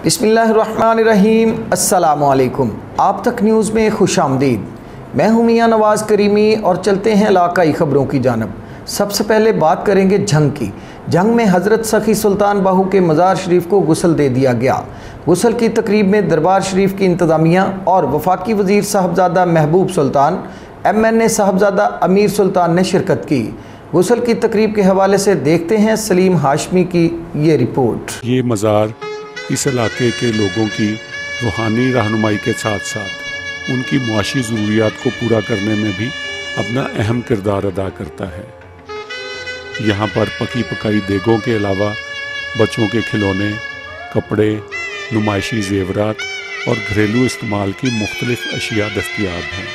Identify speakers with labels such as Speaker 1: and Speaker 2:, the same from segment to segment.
Speaker 1: बिस्मिल्लाहिर्रहमानिर्रहीम। अस्सलामुअलैकुम। आप तक न्यूज़ में खुश आमदीद। मैं हूँ मियाँ नवाज़ करीमी और चलते हैं इलाकाई ख़बरों की जानब। सबसे पहले बात करेंगे जंग की। जंग में हज़रत सखी सुल्तान बाहू के मज़ार शरीफ को गुस्ल दे दिया गया। गुस्ल की तकरीब में दरबार शरीफ की इंतज़ामिया और वफाकी वज़ीर साहबज़ादा महबूब सुल्तान, MNA साहबज़ादा अमीर सुल्तान ने शिरकत की। गुस्ल की तकरीब के हवाले से देखते हैं सलीम हाशमी की ये रिपोर्ट।
Speaker 2: ये मज़ार इस इलाके के लोगों की रूहानी रहनुमाई के साथ साथ उनकी मुआशी ज़रूरियात को पूरा करने में भी अपना अहम किरदार अदा करता है। यहाँ पर पकी पकाई देगों के अलावा बच्चों के खिलौने, कपड़े, नुमाइशी ज़ेवरात और घरेलू इस्तेमाल की मुख्तलिफ अशिया दस्तयाब हैं।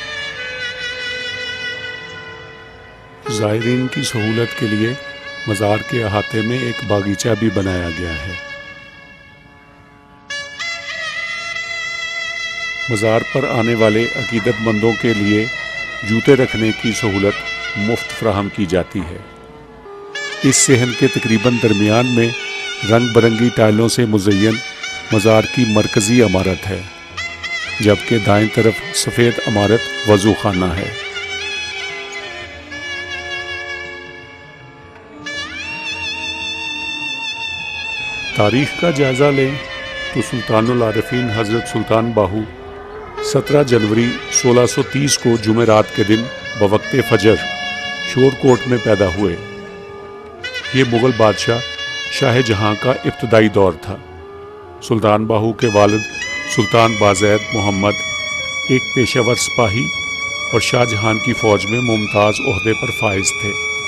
Speaker 2: ज़ायरीन की सहूलत के लिए मज़ार के अहाते में एक बागीचा भी बनाया गया है। मज़ार पर आने वाले अकीदतमंदों के लिए जूते रखने की सहूलत मुफ्त फराहम की जाती है। इस सहन के तकरीबन दरमियान में रंग बरंगी टाइलों से मुज़य्यन मज़ार की मरकज़ी इमारत है, जबकि दाएं तरफ सफ़ेद इमारत वज़ू खाना है। तारीख़ का जायज़ा लें तो सुल्तानुल आरिफीन हज़रत सुल्तान बाहू 17 जनवरी 1630 को जुमेरात के दिन बवक्ते फजर शोरकोट में पैदा हुए। ये मुग़ल बादशाह शाह जहां का इब्तदाई दौर था। सुल्तान बाहू के वालिद सुल्तान बाज़ैद मोहम्मद एक पेशेवर सिपाही और शाहजहां की फ़ौज में मुमताज़ ओहदे पर फाइज थे।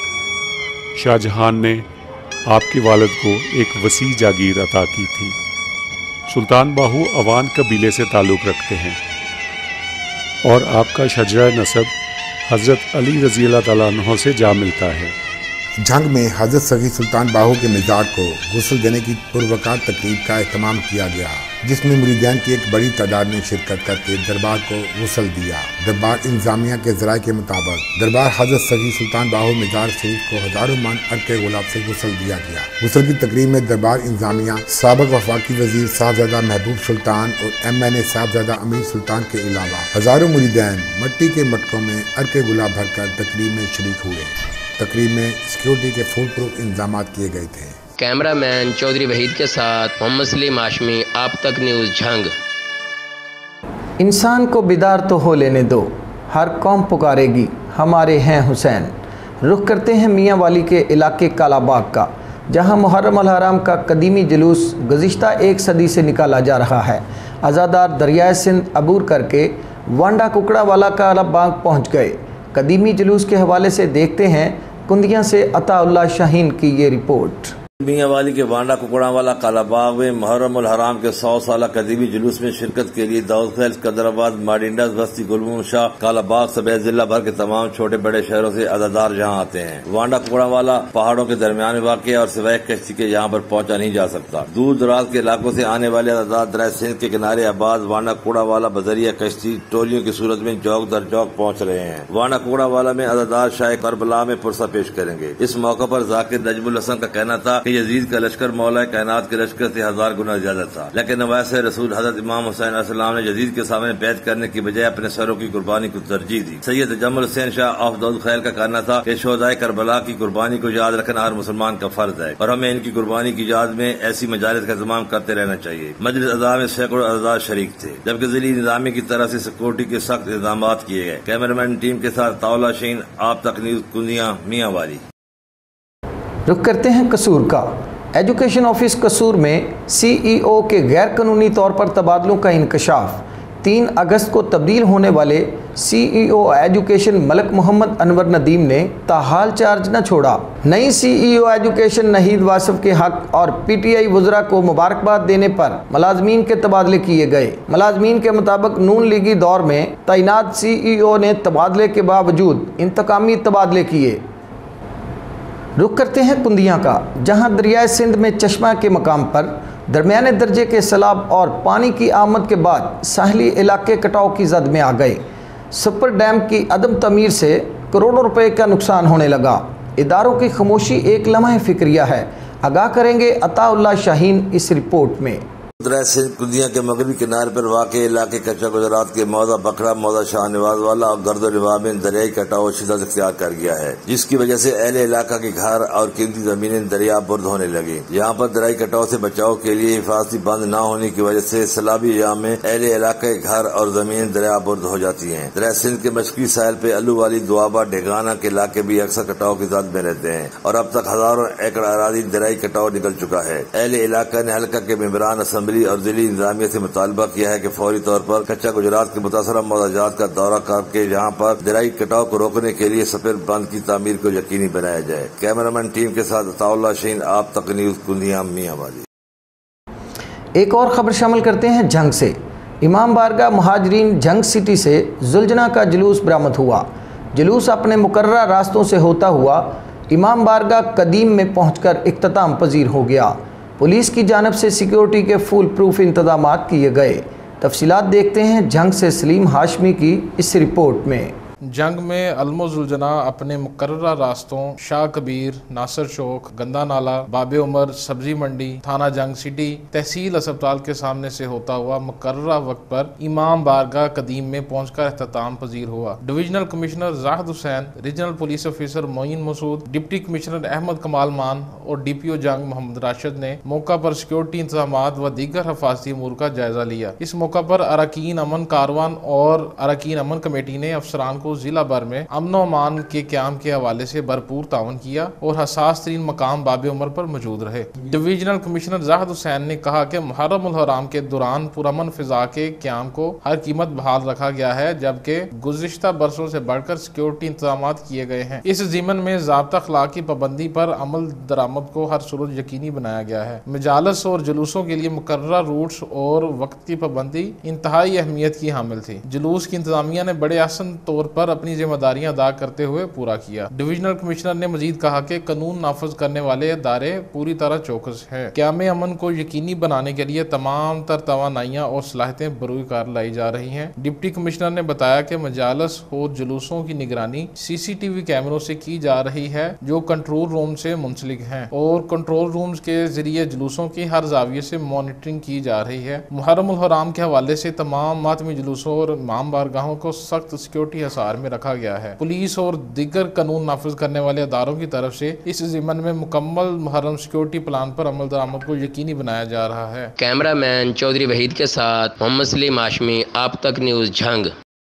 Speaker 2: शाहजहां ने आपके वालिद को एक वसी जागीर अता की थी। सुल्तान बाहू अवान कबीले से ताल्लुक़ रखते हैं और आपका शजरा नसब हज़रत अली रज़ी अल्लाह तआला अन्हु से जा मिलता है।
Speaker 3: जंग में हज़रत सखी सुल्तान बाहू के मिज़ार को गुस्ल देने की पुरवकार तकरीब का एहतमाम किया गया, जिसमें मुरीदान की एक बड़ी तादाद ने शिरकत करके दरबार को गुस्ल दिया। दरबार इंतज़ामिया के ज़राए के मुताबिक दरबार हज़रत सखी सुल्तान बाहू मिज़ार शरीफ को हज़ारों मन अर्के गुलाब से गुस्ल दिया गया। गुस्ल की तकरीब में दरबार इंतज़ामिया, साबिक़ वफाकी वज़ीर साहबज़ादा महबूब सुल्तान और MNA साहबज़ादा अमीर सुल्तान के अलावा हज़ारों मुरीदान मट्टी के मटकों में अर्के गुलाब भरकर तकरीब में शरीक हुए। तकरीब में सिक्योरिटी के फुल प्रूफ इंतजाम किए गए थे।
Speaker 4: कैमरामैन चौधरी वहीद के साथ मोहम्मद सलीम हाशमी, आप तक न्यूज़ झंग।
Speaker 1: इंसान को बिदार तो हो लेने दो, हर कौम पुकारेगी हमारे हैं हुसैन। रुख करते हैं मियाँ वाली के इलाके कालाबाग का, जहाँ मुहर्रम अल हराम का कदीमी जुलूस गुज़िश्ता 1 सदी से निकाला जा रहा है। आज़ादार दरियाए सिंध अबूर करके वांडा कुकड़ा वाला कालाबाग पहुँच गए। कदीमी जुलूस के हवाले से देखते हैं कुंदिया से अताउल्लाह शाहीन की ये रिपोर्ट।
Speaker 5: मियाँ वाली के वांडा कुकड़ा वाला कालाबाग में मुहर्रम उल हराम के 100 साला कदीमी जुलूस में शिरकत के लिए दाऊद खैल, सिकंदराबाद, माडिंडा, बस्ती, गुलमोहन शाह, कालाबाग समेत जिला भर के तमाम छोटे बड़े शहरों से अदादार यहाँ आते हैं। वांडा कुकड़ा वाला पहाड़ों के दरमियान में वाक़ है और सिवाय कश्ती के यहाँ पर पहुँचा नहीं जा सकता। दूर दराज के इलाकों से आने वाले अदादार दरिया सिंध के किनारे आबाद वांडा कुकड़ा वाला बजरिया कश्ती टोलियों की सूरत में चौक दर चौक पहुँच रहे हैं। वांडा कुकड़ा वाला में अदादार शाह करबला में पुरसा पेश करेंगे। इस मौके पर जाकिर नजमुल हसन का कहना था कि यजीद का लश्कर मौला कायनात के लश्कर से 1000 गुना ज्यादा था, लेकिन नवासे रसूल हजरत इमाम हुसैन अलैहिस्सलाम ने यजीद के सामने बैत करने की बजाय अपने सरों की कुर्बानी को तरजीह दी। सैयद जमल हुसैन शाह ऑफ दाऊद खैल का कहना था कि शोहदाए करबला की कुर्बानी को याद रखना हर मुसलमान का फर्ज है और हमें इनकी कुर्बानी की याद में ऐसी मजालिस का इंतजाम करते रहना चाहिए। मजलिस अज़ा में सैकड़ों अज़ा शरीक थे, जबकि ज़िली निज़ामी की तरफ से सिक्योरिटी के सख्त इंतजाम किए गए। कैमरामैन टीम के साथ ताउला शीन, आप तक न्यूज़, कुंदिया, मियाँ वाली।
Speaker 1: रुख करते हैं कसूर का। एजुकेशन ऑफिस कसूर में CEO के गैर कानूनी तौर पर तबादलों का इंकशाफ। 3 अगस्त को तब्दील होने वाले CEO एजुकेशन मलक मोहम्मद अनवर नदीम ने ताहाल चार्ज न छोड़ा। नई CEO एजुकेशन नहीद वासिफ के हक और PTI वज़रा को मुबारकबाद देने पर मुलाजमीन के तबादले किए गए। मुलाजमीन के मुताबिक नून लीगी दौर में तैनात CEO ने तबादले के बावजूद इंतकामी तबादले किए। रुख करते हैं कुंदिया का, जहां दरियाए सिंध में चश्मा के मकाम पर दरमियाने दर्जे के सैलाब और पानी की आमद के बाद साहली इलाके कटाव की जद में आ गए। सुपर डैम की अदम तमीर से करोड़ों रुपए का नुकसान होने लगा। इदारों की खामोशी एक लम्हा फिक्रिया है। आगाह करेंगे अताउल्लाह शाहीन इस रिपोर्ट में।
Speaker 5: دریا سندھ کندیاں کے مغربی کنارے پر واقع علاقے کچا گجرات کے موضع بکرا موضع شاہ نواز والا اور گرد و نواح میں دریائی کٹاؤ شدت اختیار کر گیا ہے، جس کی وجہ سے اہل علاقہ کے گھر اور قیمتی زمینیں دریا برد ہونے لگی۔ یہاں پر دریائی کٹاؤ سے بچاؤ کے لیے حفاظتی بند نہ ہونے کی وجہ سے سیلابی ایام میں اہل علاقے کے گھر اور زمینیں دریا برد ہو جاتی ہیں۔ دریا سندھ کے مشرقی ساحل پہ الو والی دوابہ ڈھگانا کے علاقے بھی اکثر کٹاؤ کی زد میں رہتے ہیں اور اب تک ہزاروں ایکڑ اراضی دریائی کٹاؤ نکل چکا ہے۔ اہل علاقہ نے حلقہ کے ممبران اسمبلی اور ضلعی انتظامیہ سے مطالبہ کیا ہے کہ فوری طور پر کچا گجرات کے متاثرہ موضوعات کا دورہ کر کے یہاں پر دریائی کٹاؤ کو روکنے کے لیے سپر بند کی تعمیر کو یقینی بنایا جائے۔ کیمرامین ٹیم کے ساتھ عطاء اللہ شہین، آپ تک نیوز، کندیاں، میاں والی۔
Speaker 1: ایک اور خبر شامل کرتے ہیں جھنگ سے۔ امام بارگاہ مہاجرین جھنگ سٹی سے زلجنا کا جلوس برآمد ہوا۔ جلوس اپنے مقررہ راستوں سے ہوتا ہوا امام بارگاہ قدیم میں پہنچ کر اختتام پذیر ہو گیا۔ پولیس کی جانب سے سیکیورٹی کے فول پروف انتظامات کیے گئے۔ تفصیلات دیکھتے ہیں جھنگ سے سلیم ہاشمی کی اس رپورٹ میں۔
Speaker 6: جنگ میں علم و زلجنا اپنے مقررہ راستوں شاہ کبیر، ناصر چوک، گندا نالہ، باب عمر، سبزی منڈی، تھانہ جنگ سٹی، تحصیل اسپتال کے سامنے سے ہوتا ہوا مقررہ وقت پر امام بارگاہ قدیم میں پہنچ کر اختتام پذیر ہوا۔ Divisional commissioner Zahid Hussain, regional police officer Moeen Masood, deputy commissioner Ahmed Kamal Maan اور ڈی پی او جنگ محمد راشد نے موقع پر سیکیورٹی انتظامات و دیگر حفاظتی امور کا جائزہ لیا۔ اس موقع پر اراکین امن کاروان اور اراکین امن کمیٹی نے افسران کو ضلع بھر میں امن و امان کے قیام کے حوالے سے بھرپور تعاون کیا اور حساس ترین مقام باب عمر پر موجود رہے۔ ڈویژنل کمشنر زاہد حسین نے کہا کہ محرم الحرام کے دوران پرامن فضا کے قیام کو ہر قیمت بحال رکھا گیا ہے، جبکہ گزشتہ برسوں سے بڑھ کر سیکیورٹی انتظامات کیے گئے ہیں۔ اس ضمن میں ضابطہ اخلاق کی پابندی پر عمل درآمد کو ہر صورت یقینی بنایا گیا ہے۔ مجالس اور جلوسوں کے لیے مقررہ روٹس اور وقت کی پابندی انتہائی اہمیت کی حامل تھی۔ جلوس کی انتظامیہ نے بڑے احسن طور پر اپنی ذمہ داریاں ادا کرتے ہوئے پورا کیا۔ ڈویژنل کمشنر نے مزید کہا کہ قانون نافذ کرنے والے ادارے پوری طرح چوکس ہیں۔ قیام امن کو یقینی بنانے کے لیے تمام تر توانائیاں اور صلاحیتیں بروئے کار لائی جا رہی ہیں۔ ڈپٹی کمشنر نے بتایا کہ مجالس اور جلوسوں کی نگرانی سی سی ٹی وی کیمروں سے کی جا رہی ہے جو کنٹرول روم سے منسلک ہیں اور کنٹرول رومز کے ذریعے جلوسوں کی ہر زاویے سے مانیٹرنگ کی جا رہی ہے۔ محرم الحرام کے حوالے سے تمام ماتمی جلوسوں اور امام بارگاہوں کو سخت سیکیورٹی حصار میں رکھا گیا ہے۔ پولیس اور دیگر قانون نافذ کرنے والے اداروں کی طرف سے اس ضمن میں مکمل محرم سیکیورٹی پلان پر عمل درآمد کو یقینی بنایا جا رہا ہے۔
Speaker 4: کیمرہ مین چودھری وحید کے ساتھ محمد سلیم ہاشمی، آپ تک نیوز جھنگ۔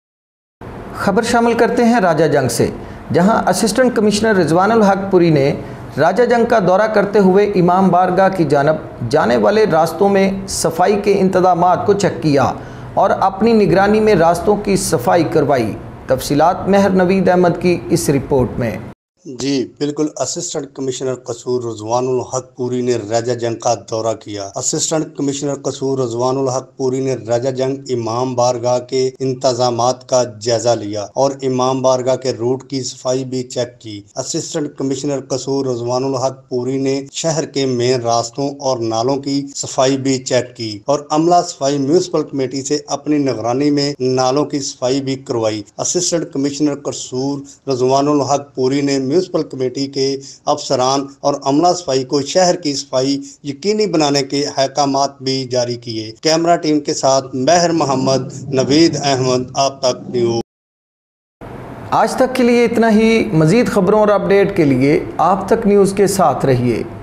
Speaker 1: خبر شامل کرتے ہیں راجہ جنگ سے، جہاں اسسٹنٹ کمشنر رضوان الحق پوری نے راجہ جنگ کا دورہ کرتے ہوئے امام بارگاہ کی جانب جانے والے راستوں میں صفائی کے انتظامات کو چیک کیا اور اپنی نگرانی میں راستوں کی صفائی کروائی۔ تفصیلات مہر نوید احمد کی اس رپورٹ میں۔
Speaker 7: جی بالکل، اسسٹنٹ کمشنر قصور رضوان الحق پوری نے راجہ جنگ کا دورہ کیا۔ اسسٹنٹ کمشنر قصور رضوان الحق پوری نے راجہ جنگ امام بارگاہ کے انتظامات کا جائزہ لیا اور امام بارگاہ کے روٹ کی صفائی بھی چیک کی۔ اسسٹنٹ کمشنر قصور رضوان الحق پوری نے شہر کے مین راستوں اور نالوں کی صفائی بھی چیک کی اور عملہ صفائی میونسپل کمیٹی سے اپنی نگرانی میں نالوں کی صفائی بھی کروائی۔ اسسٹنٹ کمشنر قصور رضوان الحق پوری نے میونسپل کمیٹی کے افسران اور عملہ صفائی کو شہر کی صفائی یقینی بنانے کے احکامات بھی جاری کیے۔ کیمرہ ٹیم کے ساتھ مہر محمد، نوید احمد، آپ تک نیوز۔
Speaker 1: آج تک کے لیے اتنا ہی۔ مزید خبروں اور اپڈیٹ کے لیے آپ تک نیوز کے ساتھ رہیے۔